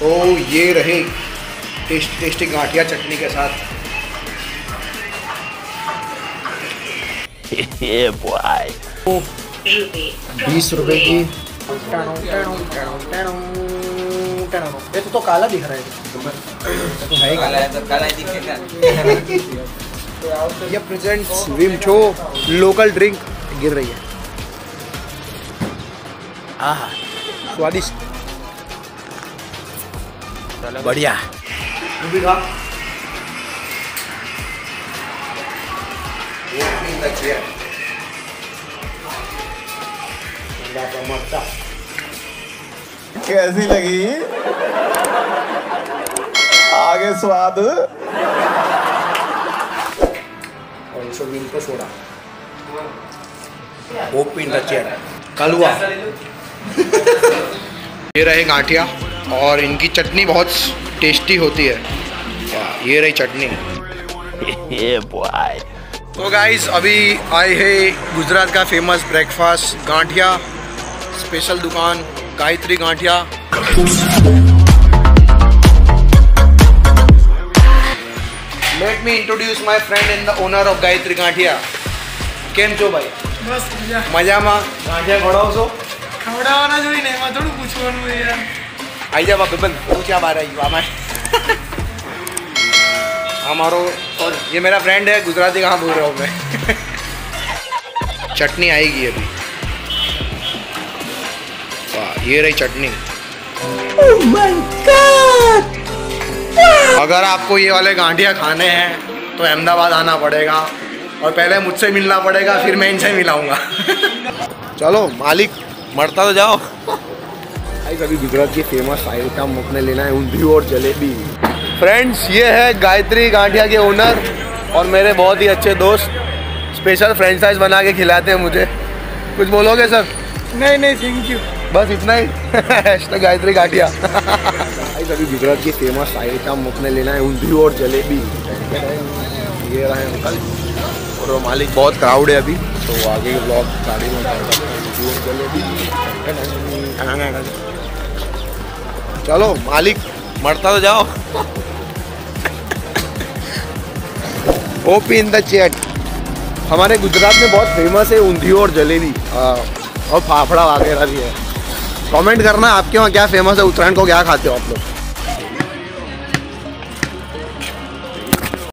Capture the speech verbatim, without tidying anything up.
तो ये रहे टेस्टी टेस्टी गांठिया चटनी के साथ। ये बॉय बीस रुपए की। ये तो, तो काला दिख रहा है, तो है काला है, तो काला ही दिखेगा। ये प्रेजेंट्स विमठो लोकल ड्रिंक गिर रही है। आहा स्वादिष्ट, बढ़िया। भी खा। कैसी लगी? आगे स्वाद और इसको विमठो सोडा। Open the chair. कलवा। ये रहे गांठिया और इनकी चटनी बहुत टेस्टी होती है। ये रही चटनी। ये बॉय। तो गाइस अभी आए हैं गुजरात का फेमस ब्रेकफास्ट गांठिया स्पेशल दुकान Gayatri ganthiya. Let me introduce my friend in the owner of Gayatri ganthiya. केम छो भाई? बस मजा मजा में गांठिया खवડાવો છો? ખવડાવવાના જોઈ ને એમાં થોડું પૂછવાનું છે યાર। आई जा बाबा बन पूछा बार आई वामा। हमारो और ये मेरा फ्रेंड है गुजराती, कहाँ बोल रहा हूँ मैं। चटनी आएगी अभी। वाह ये रही चटनी। oh my God! अगर आपको ये वाले गांठिया खाने हैं तो अहमदाबाद आना पड़ेगा और पहले मुझसे मिलना पड़ेगा, फिर मैं इनसे मिलाऊंगा। चलो मालिक मरता तो जाओ। अभी गुजरात की फेमस आइटम अपने लेना है ऊंधिયું और जलेबी। फ्रेंड्स ये है गायत्री गांठिया के ओनर और मेरे बहुत ही अच्छे दोस्त, स्पेशल फ्रेंचाइज बना के खिलाते हैं मुझे। कुछ बोलोगे सर? नहीं नहीं थैंक यू, बस इतना ही। गायत्री गांठिया। अभी गुजरात की फेमस आइटम अपने लेना है ऊंधिયું और जलेबी। ये रहे अंकल और मालिक। बहुत क्राउड है अभी तो आगे ब्लॉग गाड़ी में जलेबी। चलो मालिक मरता तो जाओ। Open the chat. हमारे गुजरात में बहुत फेमस है ऊंधिયું और जलेबी और फाफड़ा वगैरह भी है। कमेंट करना आपके वहाँ क्या फेमस है, उत्तरायण को क्या खाते हो आप लोग।